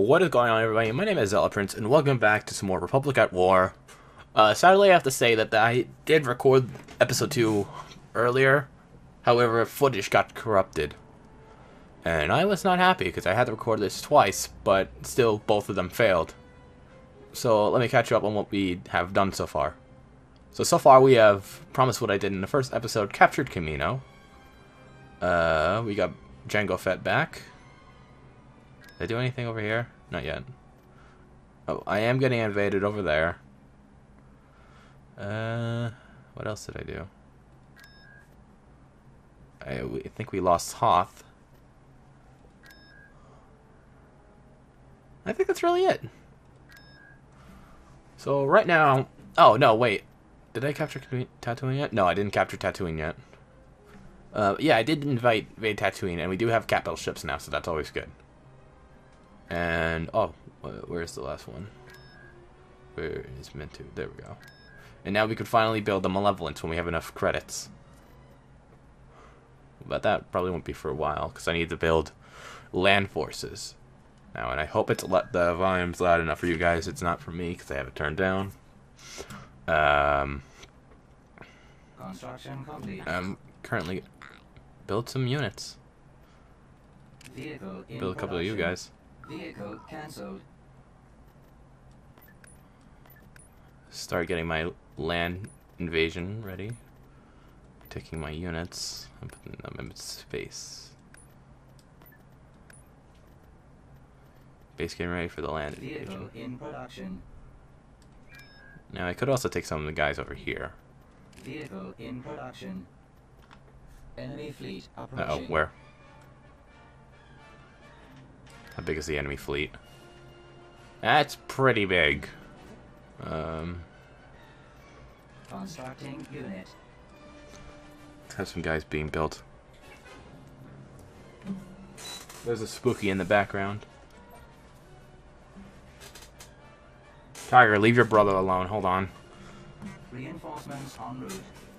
What is going on, everybody? My name is Zella Prince, and welcome back to some more Republic at War. Sadly, I have to say that I did record episode 2 earlier. However, footage got corrupted. And I was not happy, because I had to record this twice, but still, both of them failed. So, let me catch you up on what we have done so far. So far we have promised what I did in the first episode, captured Kamino. We got Jango Fett back. Did I do anything over here? Not yet. Oh, I am getting invaded over there. What else did I do? I think we lost Hoth. I think that's really it. So right now... Oh, no, wait. Did I capture Tatooine yet? No, I didn't capture Tatooine yet. Yeah, I did invade Tatooine, and we do have capital ships now, so that's always good. And, oh, where's the last one? Where is meant to? There we go. And now we could finally build the Malevolence when we have enough credits. But that probably won't be for a while, because I need to build land forces. Now, and I hope the volume's loud enough for you guys. It's not for me, because I have it turned down. Construction complete. Currently build some units. Vehicle in Build a couple of you guys. Vehicle cancelled. Start getting my land invasion ready. Taking my units and putting them in space. Base getting ready for the land Vehicle invasion. in production. Now I could also take some of the guys over here. Vehicle in production. Enemy fleet Uh approaching. oh, where? How big is the enemy fleet? That's pretty big. Constructing unit. Have some guys being built. There's a spooky in the background. Tiger, leave your brother alone. Hold on. Reinforcements en route.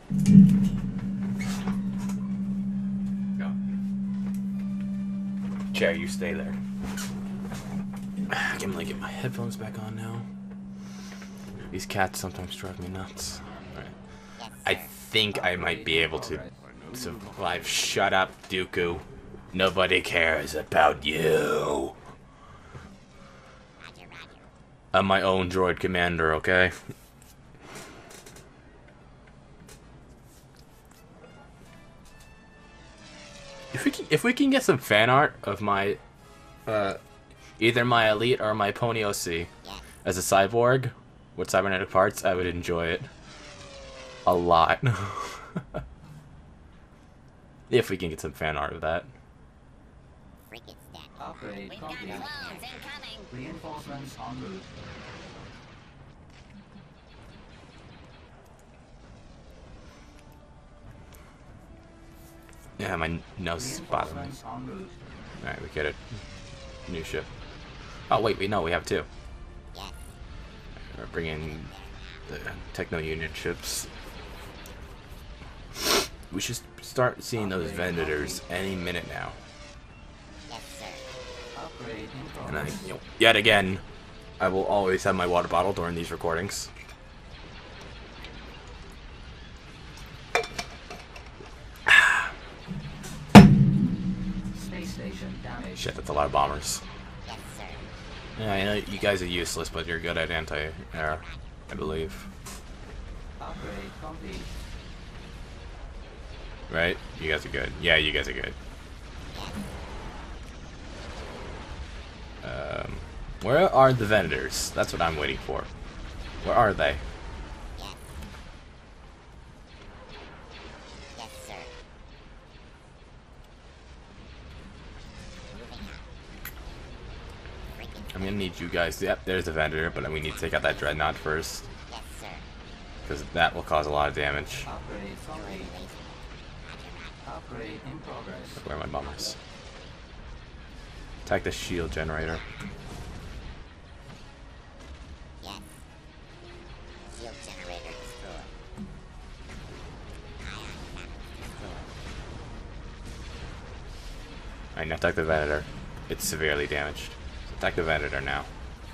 Go. Chair, you stay there. I can get my headphones back on now. These cats sometimes drive me nuts. Alright. I think I might be able to survive. Shut up, Dooku. Nobody cares about you. I'm my own droid commander, okay? If we can get some fan art of my either my elite or my pony OC as a cyborg with cybernetic parts, I would enjoy it a lot. If we can get some fan art of that. Upgrade complete. Reinforcements en route. Yeah, my nose spotted me. Reinforcements en route. Alright, we get it. New ship. Oh, wait, no, we have two. We're bringing the Techno Union ships. We should start seeing those vendors any minute now. Upgrade in And progress. yet again, I will always have my water bottle during these recordings. Space station damaged. Shit, that's a lot of bombers. Yeah, I know you guys are useless, but you're good at anti-air, I believe. Upgrade complete. Right? You guys are good. Yeah, you guys are good. Where are the vendors? That's what I'm waiting for. Where are they? I'm gonna need you guys. Yep, there's the vendor, but we need to take out that dreadnought first. Because that will cause a lot of damage. Upgrade complete. Upgrade in progress. Where are my bombers? Attack the shield generator. Alright, now attack the Venator. It's severely damaged. Detective editor now.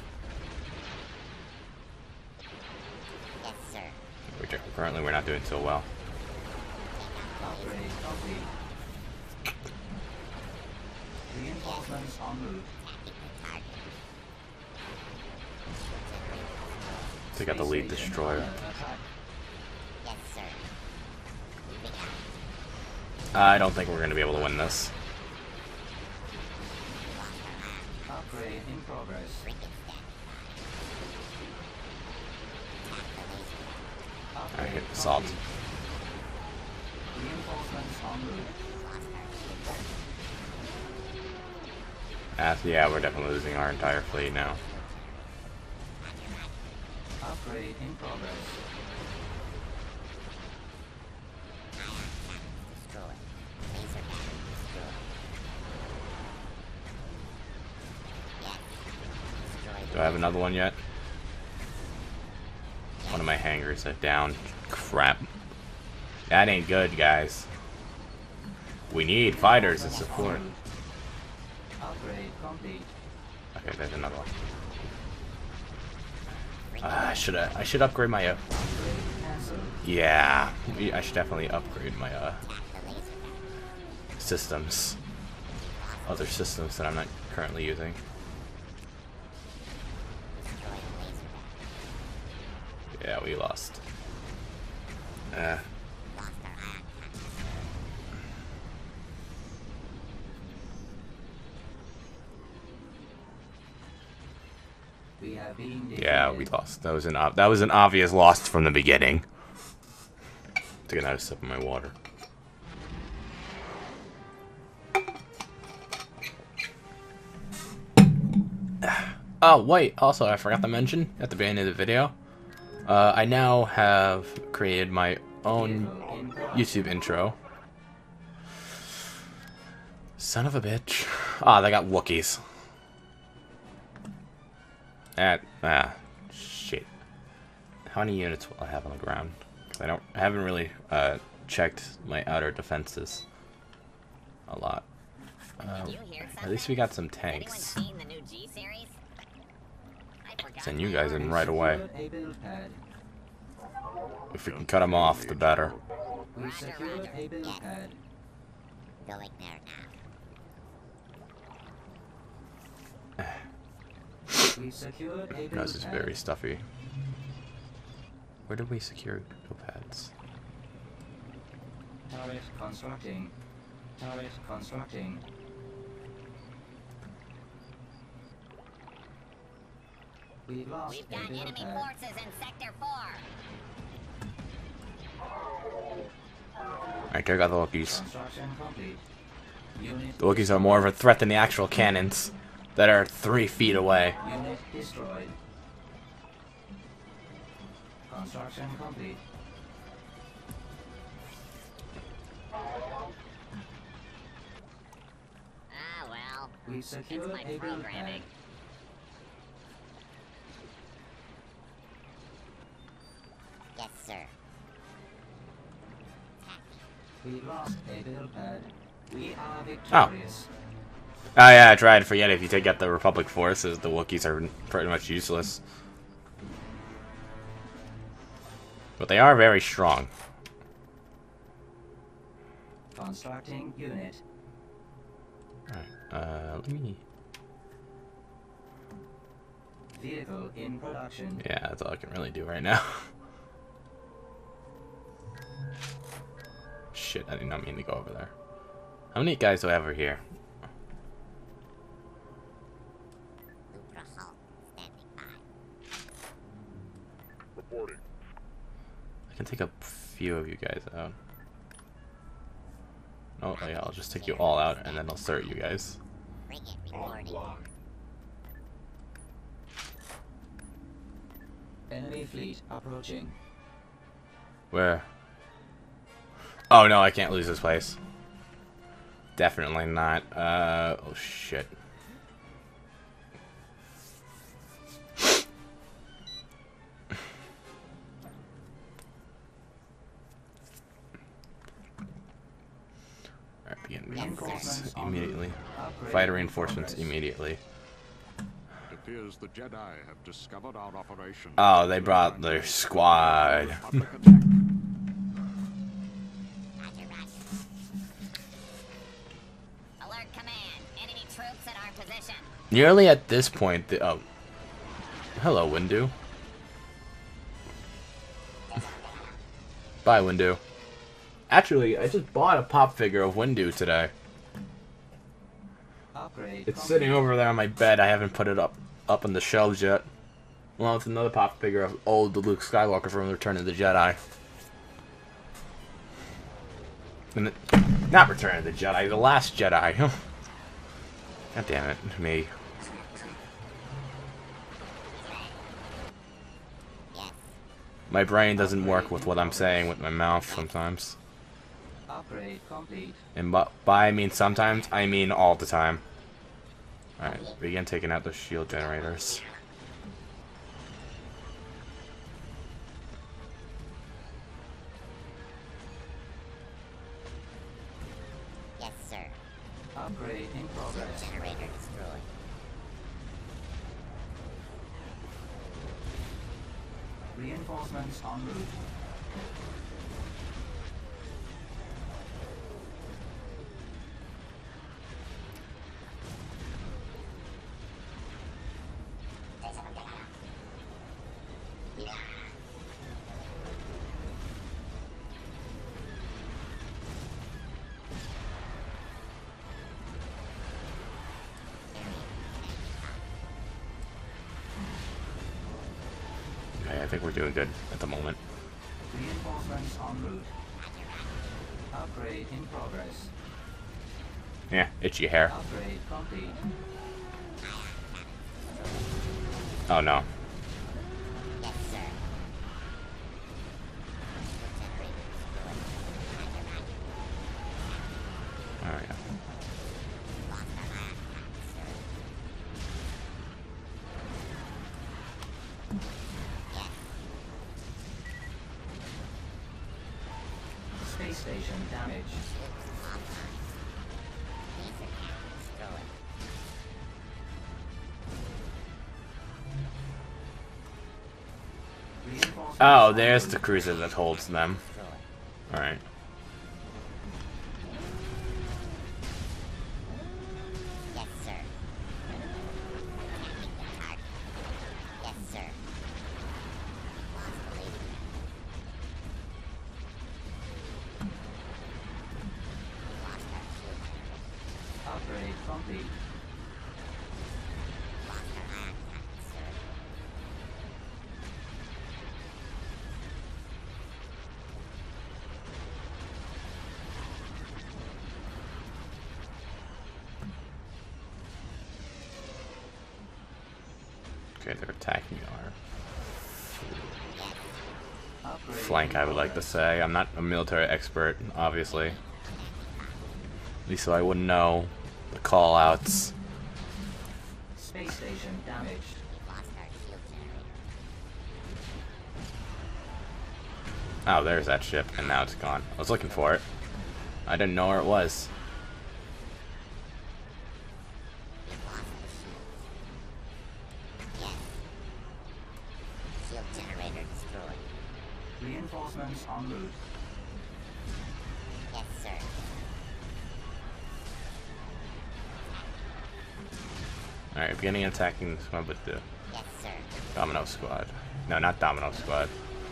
Yes, sir. Currently, we're not doing so well. Upgrade complete. Reinforcements en route. Target. Take out the lead Space station destroyer. under attack. Yes, sir. Moving out. I don't think we're going to be able to win this. Upgrade in progress. Frigate standing by. Tap the laser gun. I hit Upgrade assault. complete. Reinforcements en route. Lost our ship. Yeah, we're definitely losing our entire fleet now. Upgrade in progress. Destroyed. Laser battery destroyed. Yes. Destroyed. Do I have another one yet? One of my hangars are down. Crap. That ain't good, guys. We need fighters and support. Upgrade complete. Okay, there's another one. I should upgrade my Upgrade cancelled. yeah. I should definitely upgrade my Tap the laser gun. systems. Other systems that I'm not currently using. Destroyed laser battery. Yeah, we lost. Lost our ion cannon. We have been Yeah, defeated. we lost. That was an obvious loss from the beginning. Take another sip of my water. Oh wait! Also, I forgot to mention at the beginning of the video, I now have created my own YouTube intro. Son of a bitch! Ah, they got Wookiees. Shit. How many units will I have on the ground? 'Cause I haven't really checked my outer defenses a lot. Did you hear At least we got some Anyone tanks. seen the new G series? I forgot Send you my guys in orders. right away. Secured a build pad. If we can cut them off, the better. We Roger, secured roger. a build Yes. pad. Going there now. We secured a build This is pad. very stuffy. Where did we secure go pads? Turret constructing. Turret constructing. We've lost We've a got build enemy pad. forces in Sector 4. Alright, check out the Wookiees. Construction complete. Unit The Wookiees are more of a threat than the actual cannons that are 3 feet away. Unit destroyed. Construction complete. Ah, well. We It's secured my a build pad. programming. Yes, sir. We lost a build pad. We are Oh. victorious. Oh yeah, I tried to forget. If you take out the Republic forces, the Wookiees are pretty much useless. But they are very strong. Constructing unit. Alright, let me... Vehicle in production. Yeah, that's all I can really do right now. Shit, I did not mean to go over there. How many guys do I have over here? Lupra Hulk standing by. Reporting. I can take a few of you guys out. Oh, yeah, I'll just take you all out and then I'll start you guys. Frigate reporting. Enemy fleet approaching. Where? Oh no, I can't lose this place. Definitely not. Oh shit. Alright, begin reinforcements immediately. Fighter reinforcements immediately. appears the Jedi have discovered our operation. Oh, they brought their squad. Roger, roger. Alert command. Enemy troops in our position. Nearly at this point, oh. Hello, Windu. Bye, Windu. Actually, I just bought a pop figure of Windu today. Upgrade. It's sitting over there on my bed. I haven't put it up on the shelves yet. Well, it's another pop figure of old Luke Skywalker from Return of the Jedi. And not Return of the Jedi, The Last Jedi. God damn it, me. Yes. My brain doesn't work with what I'm saying with my mouth sometimes. Upgrade complete. And by I mean sometimes, I mean all the time. Alright, begin taking out the shield generators. Yes, sir. Upgrade in progress. Generator destroyed. Reinforcements en route. Okay, I think we're doing good at the moment. Reinforcements en route. Upgrade in progress. Yeah, itchy hair. Upgrade complete. Oh no. Yes, sir. Generator destroyed. Alright. Lost our last sir. Yes. Space station damaged. Troops offline. Laser cannon destroyed. Reinforcements Oh, en there's route. the cruiser that holds them. Destroyed. Alright. Yes, sir. Attacking the target. Yes, sir. Lost the laser cannon. Lost our shield generator. Upgrade complete. Lost our ion cannon, sir. Okay, they're attacking our Upgrade flank, in I would like to progress. say. I'm not a military expert, obviously. At least so I wouldn't know the call-outs. Space station damaged. We've lost our shield generator. Oh, there's that ship, and now it's gone. I was looking for it. I didn't know where it was. We've lost the shield. Yes. Shield generator destroyed. Reinforcements en route. Yes, sir. Alright, beginning attacking this one with the Yes, sir. Domino Squad. No, not Domino Squad.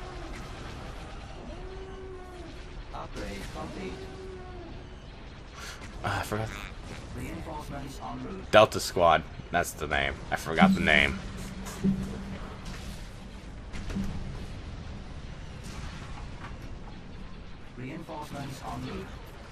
Upgrade complete. I forgot. Reinforcements en route. Delta Squad. That's the name. I forgot the name. Reinforcements en route.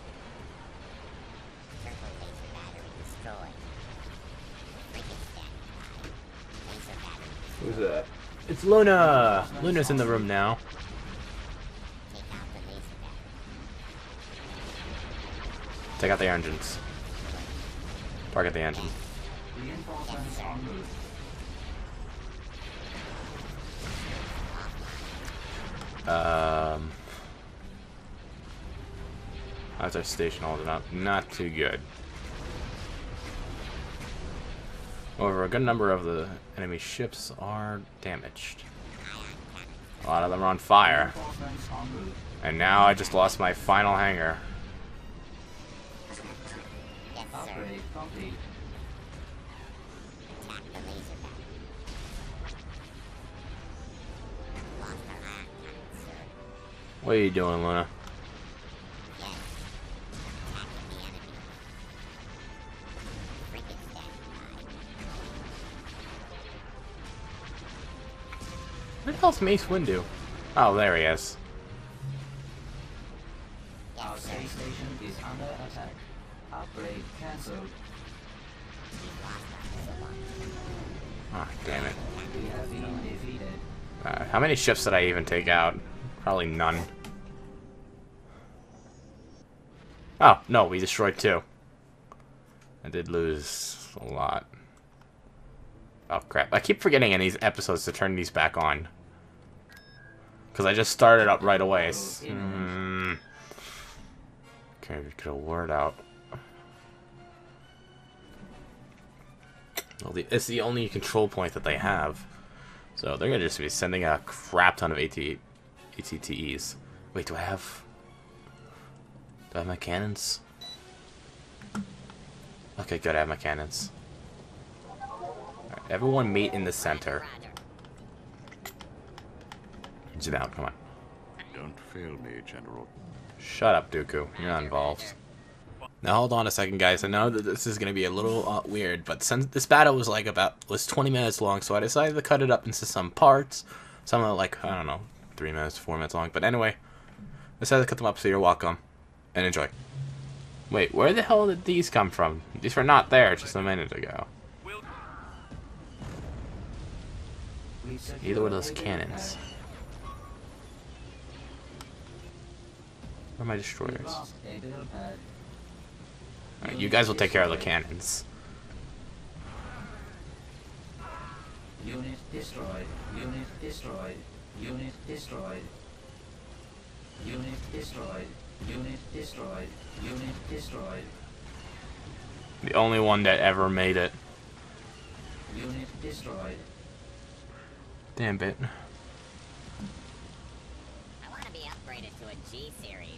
Turbo laser battery destroyed. Frigate standing by. Laser battery destroyed. Who's that? It's Luna! Luna's in the room now. Take out the laser battery. Take out the engines. Target the engine. Reinforcements en route. How's our station holding up? Not too good. However, a good number of the enemy ships are damaged. A lot of them are on fire. Reinforcements en route. And now I just lost my final hangar. Yes, sir. Upgrade complete. Attack the laser gun. Lost our ion cannon, sir. What are you doing, Luna? Yes. Attacking the enemy. Frigates standing by. Where the hell's Mace Windu? Oh, there he is. Our Yes, sir. space station is under attack. Upgrade cancelled. We've lost our missile launcher. Ah, damn it. We have been defeated. How many ships did I even take out? Probably none. Oh, no, we destroyed 2. I did lose a lot. Oh, crap. I keep forgetting in these episodes to turn these back on. Because I just started up right away. Okay, we get a word out. Well, it's the only control point that they have. So they're going to just be sending a crap ton of ATTEs. Wait, do I have my cannons? Okay, good, I have my cannons. Alright, everyone meet in the center. Roger. Sit down, come on. Don't fail me, General. Shut up, Dooku. You're not involved. Now hold on a second, guys. I know that this is gonna be a little weird, but since this battle was 20 minutes long, so I decided to cut it up into some parts. Some are like, I don't know, 3 minutes, 4 minutes long. But anyway, I decided to cut them up, so you're welcome and enjoy. Wait, where the hell did these come from? These were not there just a minute ago. We've secured Either one of those a cannons. pad. Where are my We've destroyers? lost a build pad. Alright, you guys will take care of the cannons. Unit destroyed. Unit destroyed. Unit destroyed. Unit destroyed. Unit destroyed. Unit destroyed. The only one that ever made it. Unit destroyed. Damn it. I want to be upgraded to a G series.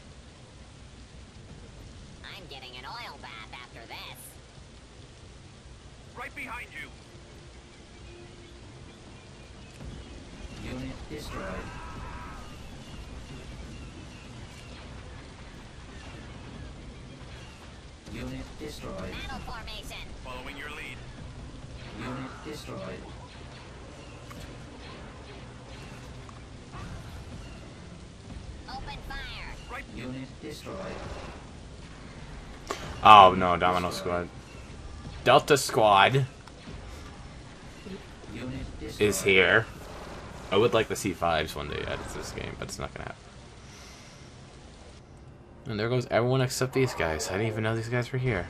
I'm getting an oil bath after this. Right behind you. Unit destroyed. Unit destroyed. Battle formation. Following your lead. Unit destroyed. Open fire. Right. Unit destroyed. Oh no, Domino Squad. Delta Squad Unit destroyed. is here. I would like to see fives one day added to this game, but it's not gonna happen. And there goes everyone except these guys. I didn't even know these guys were here.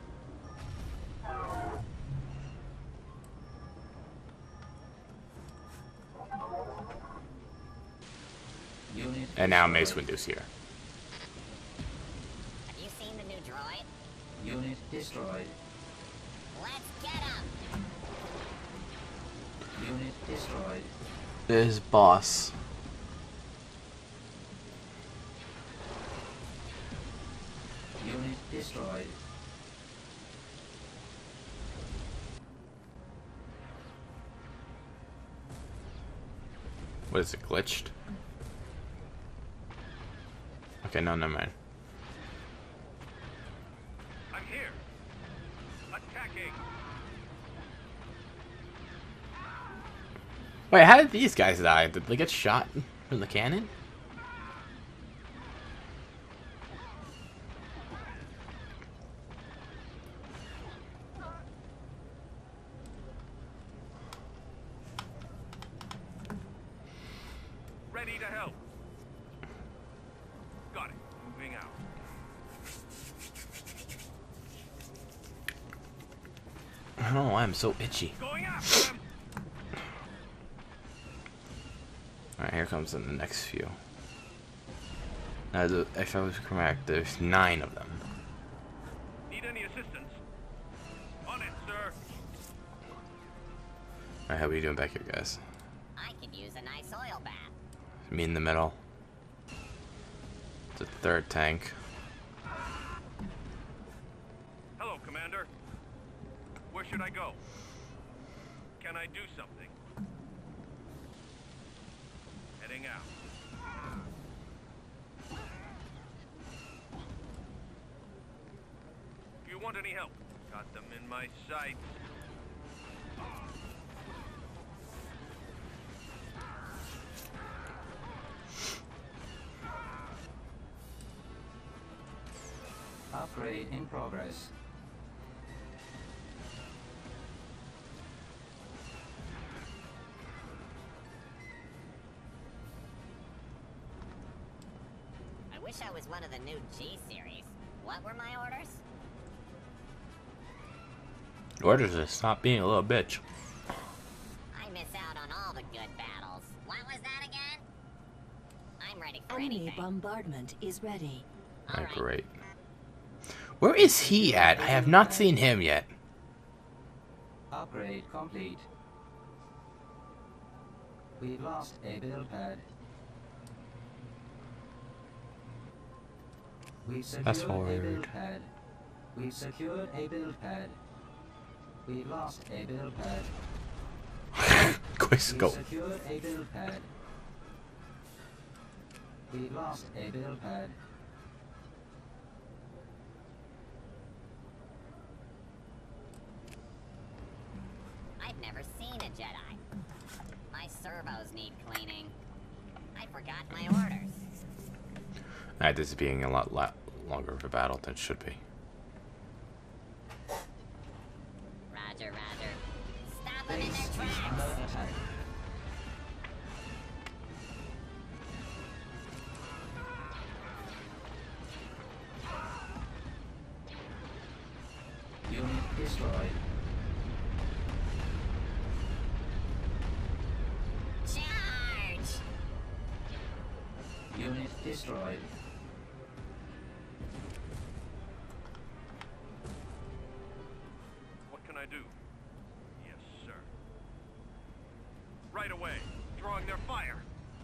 Unit And now Mace destroyed. Windu's here. Have you seen the new droid? Unit destroyed. Let's get him. Unit destroyed. His boss. Unit destroyed. What is it, glitched? Okay, no, never mind. I'm here. Attacking. Wait, how did these guys die? Did they get shot from the cannon? Ready to help. Got it. Moving out. I don't know why I'm so itchy. Going after them. Alright, here comes the next few. Now, if I was correct, there's 9 of them. Need any assistance? On it, sir. Alright, how are we doing back here, guys? I could use a nice oil bath. Me in the middle. The third tank. Hello, Commander. Where should I go? Can I do something? Heading out. Do you want any help? Got them in my sights. Upgrade in progress. I wish I was one of the new G series. What were my orders? Orders to stop being a little bitch. I miss out on all the good battles. What was that again? I'm ready for Enemy anything. bombardment is ready. All right. Great. Where is he at? I have not seen him yet. Upgrade complete. We've lost a build pad. We've secured Fast a forward. build pad. We've secured a build pad. We've lost a build pad. Quick We've scope. secured a build pad. We've lost a build pad. I've never seen a Jedi. My servos need cleaning. I forgot my orders. Alright, this is being a lot longer of a battle than it should be. Roger, roger. Stop them in Base their is under tracks. attack. Unit destroyed. Charge! Unit destroyed. What can I do? Yes, sir. Right away. Drawing their fire.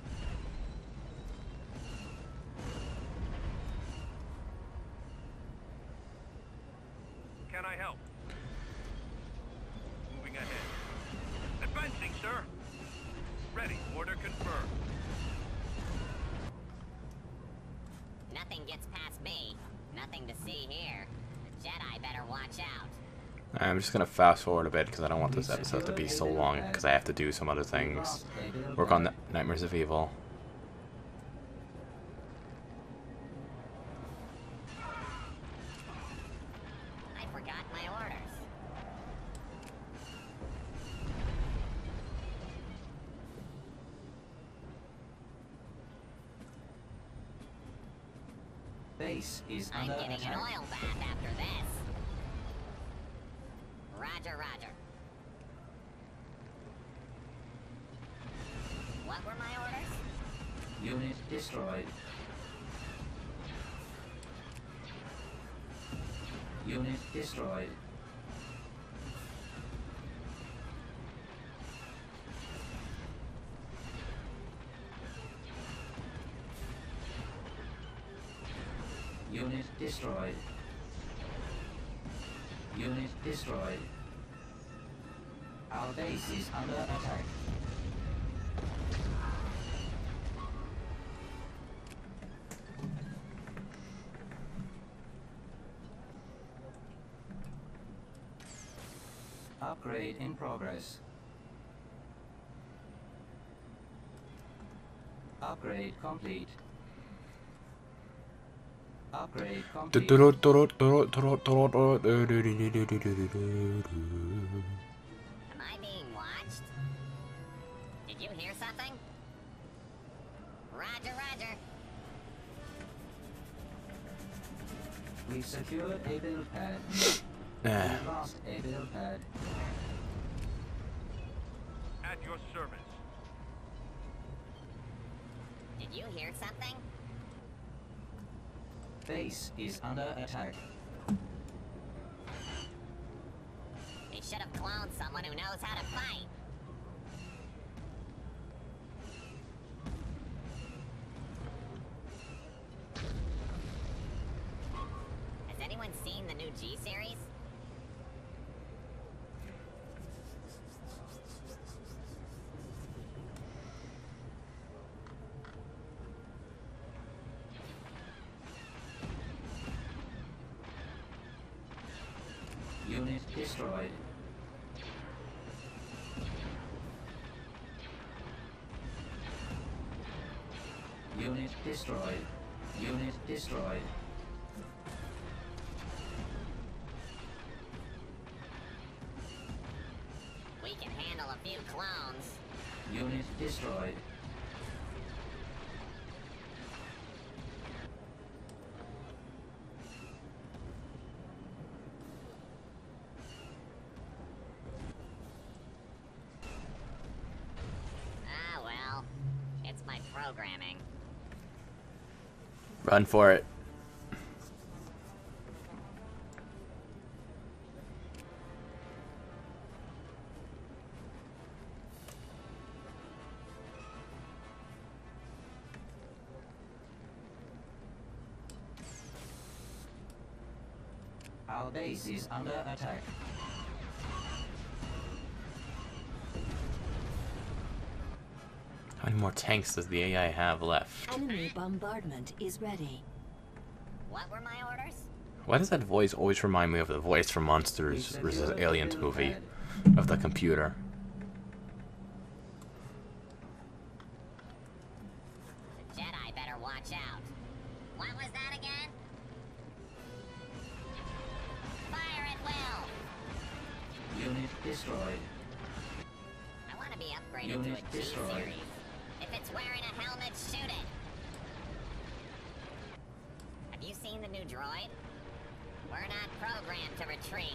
Can I help? Moving ahead. Advancing, sir. Ready. Order confirmed. Nothing gets past me. Nothing to see here. The Jedi better watch out. I'm just gonna fast forward a bit because I don't want this episode to be so long because I have to do some other We've things. lost a build Work on pad. Nightmares of Evil. I forgot my orders. Base is I'm under getting an attack. oil bath after this. Roger, roger. What were my orders? Unit destroyed. Unit destroyed. Unit destroyed. Unit destroyed. Our base is under attack. Upgrade in progress. Upgrade complete. Upgrade complete. Am I being watched? Did you hear something? Roger, roger. We've secured a build pad. Eh. We've lost a build pad. At your service. Did you hear something? Base is under attack. They should have cloned someone who knows how to fight. new G series? Unit destroyed. Unit destroyed. Unit destroyed. We can handle a few clones. Unit destroyed. Ah, well. It's my programming. Run for it. Our base is under attack. How many more tanks does the AI have left? Enemy bombardment is ready. What were my orders? Why does that voice always remind me of the voice from Monsters vs. Aliens movie? Of the computer. The Jedi better watch out. What was that again? Fire at will! Unit destroyed. I want to be upgraded Unit to a G destroyed. series. If it's wearing a helmet, shoot it! Have you seen the new droid? We're not programmed to retreat.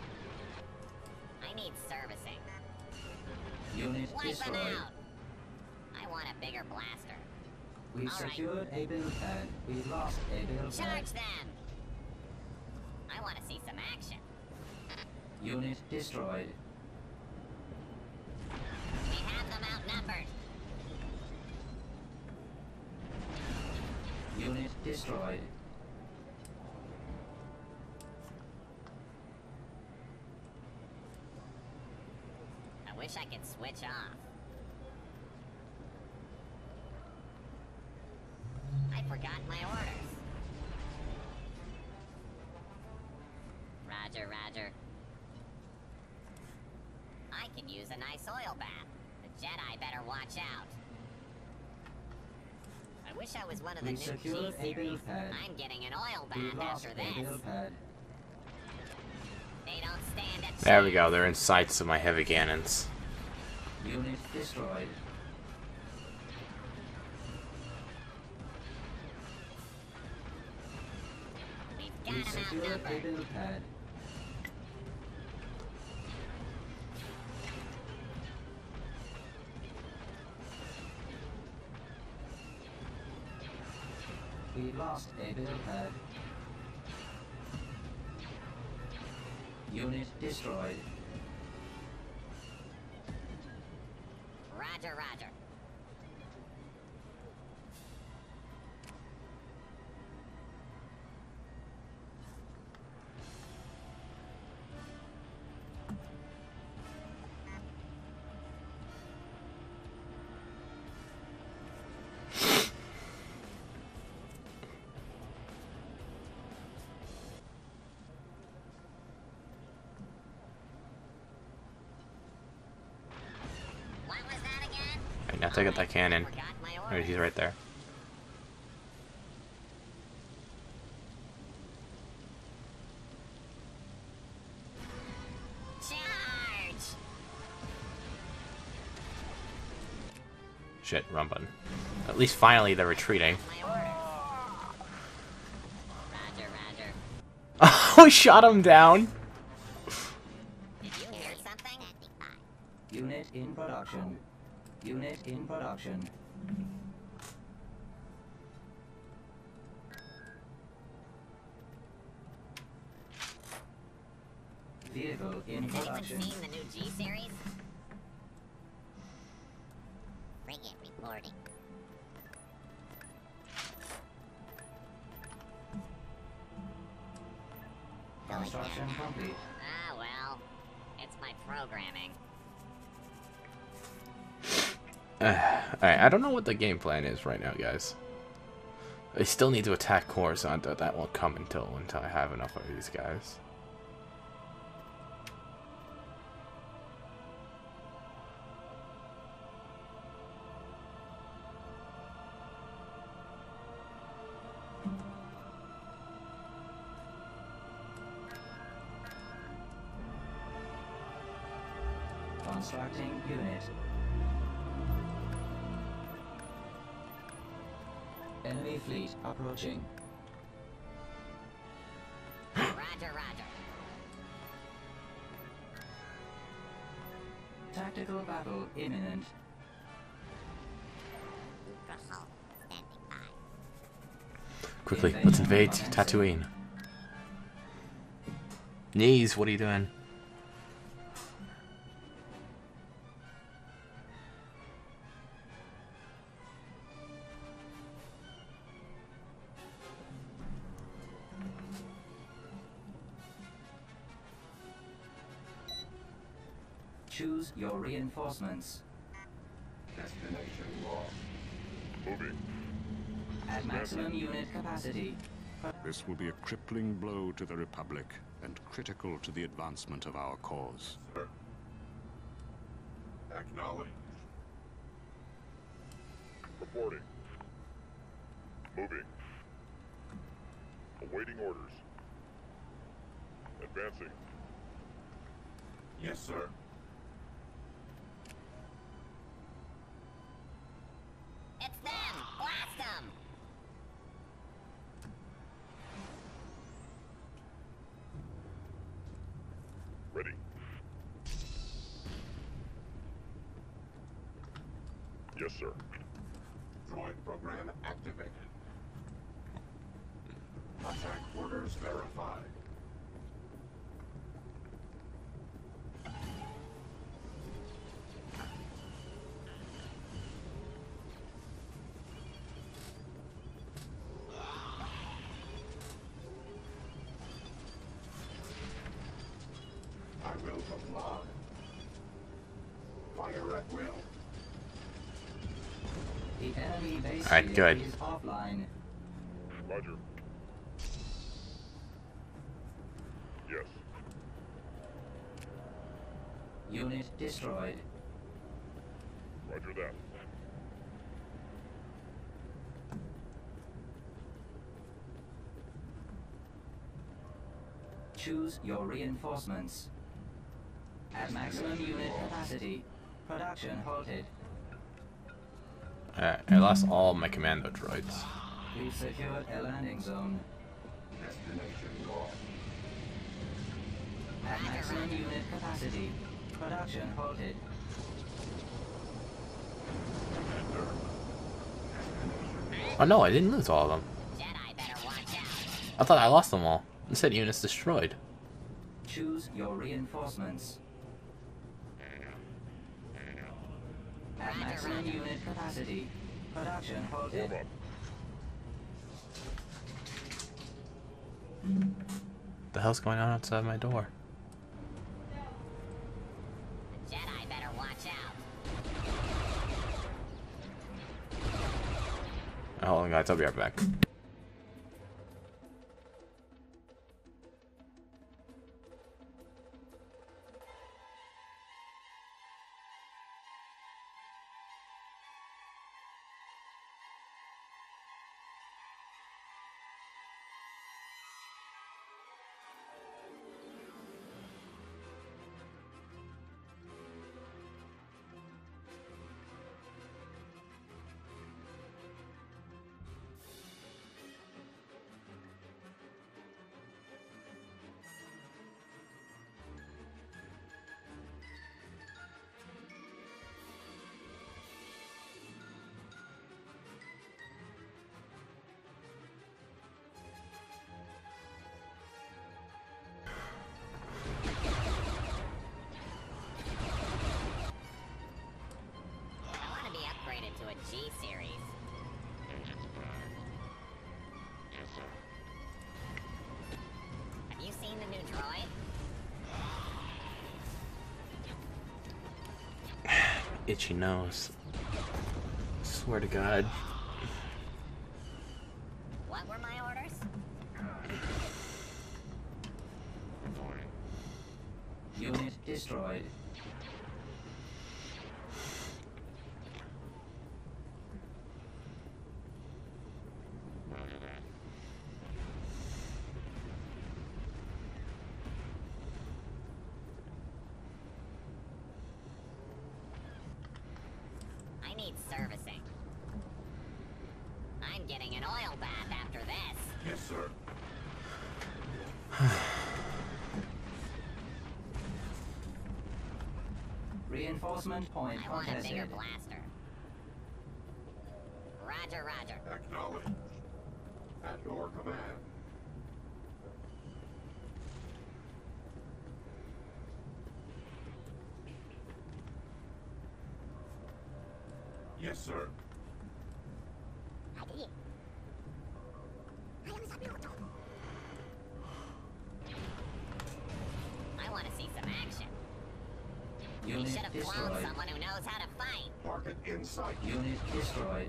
I need servicing. Unit Wipe them destroyed. out! I want a bigger blaster. We All right. secured a build pad. We lost a build pad. Charge them! I want to see some action. Unit destroyed. We have them outnumbered. Unit destroyed. I wish I could switch off. I forgot my orders. Roger, roger. I could use a nice oil bath. The Jedi better watch out. I wish I was one of the We new G secured a series. build pad. I'm getting an oil We bath lost after a this. build pad. They don't stand a chance. There we go, they're in sights of my heavy cannons. Unit destroyed. We've We got them secured a outnumbered. build pad. We lost a build pad. Unit destroyed. Roger, roger. What was that again? Alright, now take out that cannon. Forgot my Alright, orders. he's right there. Charge! Shit, wrong button. At least finally they're retreating. My orders. Roger, roger. Oh, shot him down! Did you hear something? Unit in production. Unit in production. Vehicle in Has anyone production. seen the new G series? Bring it reporting. Construction complete. Ah, well. It's my programming. Alright, I don't know what the game plan is right now, guys. I still need to attack Coruscant, but that won't come until I have enough of these guys. Constructing unit. Enemy fleet approaching. Roger, roger. Tactical battle imminent. Drahal, standing by. Quickly, let's invade Tatooine. Knees, what are you doing? Choose your reinforcements. Destination lost. Moving. At maximum unit capacity. This will be a crippling blow to the Republic and critical to the advancement of our cause. Sir. Acknowledged. Reporting. Moving. Awaiting orders. Advancing. Yes, sir. It's them! Blast them! Ready. Yes, sir. Droid program activated. Attack orders verified. I will comply. Fire at will. The enemy base Alright, shield good. is offline. Roger. Yes. Unit destroyed. Roger that. Choose your reinforcements. At maximum unit capacity. Production halted. Alright, I lost all my commando droids. We've secured a landing zone. Destination lost. At maximum unit capacity. Production halted. Oh no, I didn't lose all of them. Jedi better watch out. I thought I lost them all. It said units destroyed. Choose your reinforcements. At maximum unit capacity. Production halted. Warm up. The hell's going on outside my door? Jedi better watch out. Hold on, guys. I'll be right back. itchy nose. Swear to God. What were my orders? Unit destroyed. I need servicing. I'm getting an oil bath after this. Yes, sir. Reinforcement point I want a contested. bigger blaster. Roger, roger. Acknowledged. At your command. Yes, sir. I want to see some action. We Unit should have cloned destroyed. someone who knows how to fight. Target in sight. Unit destroyed.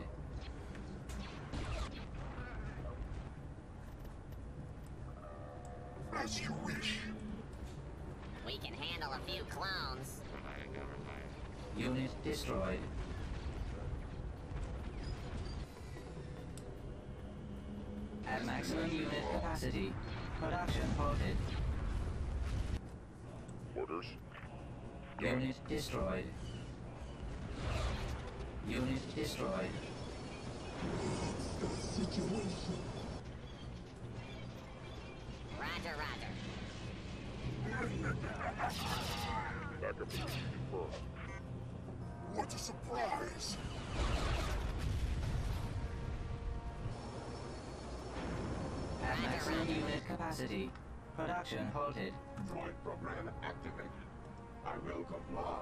As you wish. We can handle a few clones. Unit destroyed. At maximum unit capacity. Production halted. Orders? Unit destroyed. Unit destroyed. Roger, roger. Backup is confirmed. What a surprise! At maximum unit capacity. Production halted. Droid program activated. I will comply.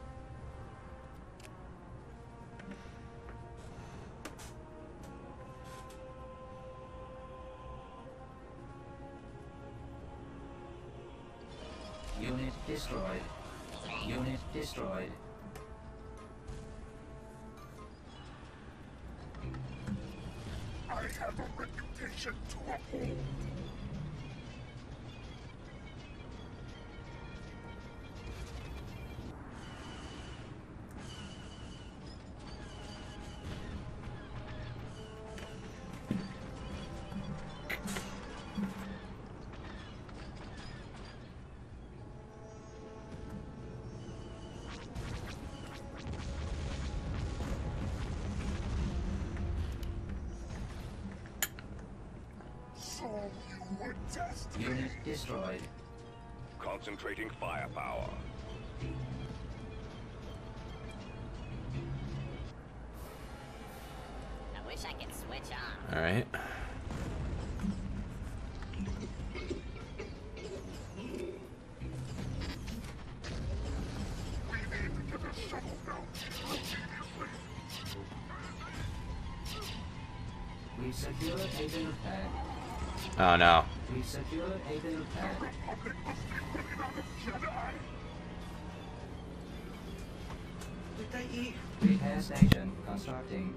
Unit destroyed. Unit destroyed. I have a reputation to uphold. So you were tested. Unit destroyed. Concentrating firepower. I wish I could switch on. Alright. We need to get a shuttle down immediately. We've secured a build pad. Oh no. We've secured a build pad. Republic must be running out of Jedi. Did they eat? Repair station constructing.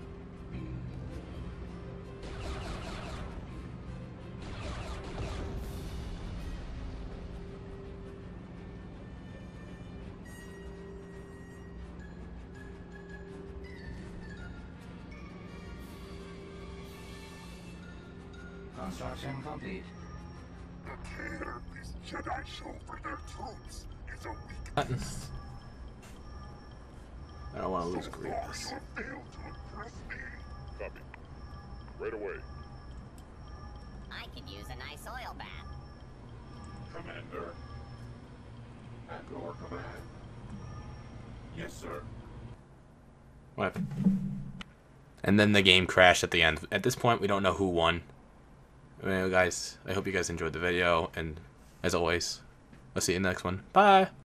Construction complete. The care these Jedi show for their troops is a weakness. Button. I don't want to lose So far, Grievous. you have failed to impress me. Copy. Right away. I could use a nice oil bath. Commander. At your command. Yes, sir. What happened? And then the game crashed at the end. At this point, we don't know who won. Anyway, guys, I hope you guys enjoyed the video, and as always, I'll see you in the next one. Bye!